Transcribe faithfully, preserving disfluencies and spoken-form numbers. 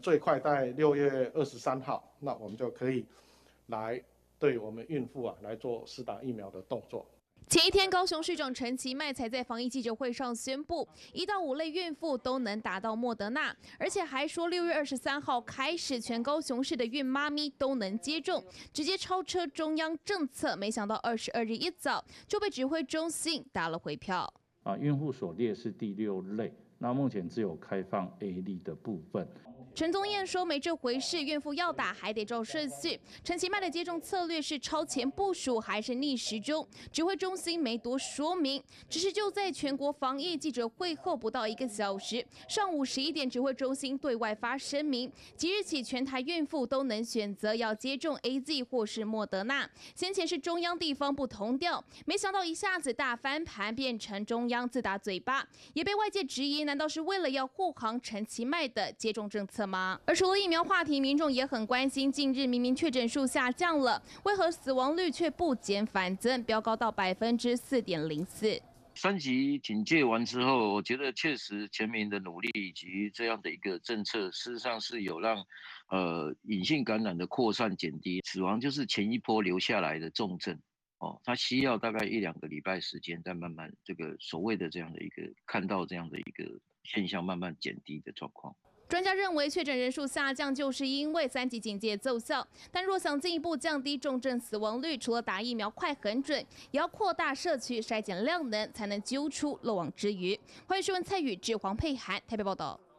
最快在六月二十三号，那我们就可以来对我们孕妇啊来做施打疫苗的动作。 前一天，高雄市长陈其迈才在防疫记者会上宣布，一到五类孕妇都能打到莫德纳，而且还说六月二十三号开始，全高雄市的孕妈咪都能接种，直接超车中央政策。没想到二十二日一早就被指挥中心打了回票。 啊，孕妇所列是第六类，那目前只有开放 A 例的部分。 陈宗彦说没这回事，孕妇要打还得照顺序。陈其迈的接种策略是超前部署还是逆时钟？指挥中心没多说明，只是就在全国防疫记者会后不到一个小时，上午十一点，指挥中心对外发声明，即日起全台孕妇都能选择要接种 A Z 或是莫德纳。先前是中央地方不同调，没想到一下子大翻盘，变成中央自打嘴巴，也被外界质疑，难道是为了要护航陈其迈的接种政策？而除了疫苗话题，民众也很关心，近日明明确诊数下降了，为何死亡率却不减反增，飙高到百分之四点零四？ 三级警戒完之后，我觉得确实全民的努力以及这样的一个政策，事实上是有让呃隐性感染的扩散减低，死亡就是前一波留下来的重症。哦，它需要大概一两个礼拜时间，再慢慢这个所谓的这样的一个看到这样的一个现象慢慢减低的状况。 专家认为，确诊人数下降就是因为三级警戒奏效，但若想进一步降低重症死亡率，除了打疫苗快很准，也要扩大社区筛检量能，才能揪出漏网之鱼。欢迎询问蔡宇智、黄佩涵台北报道。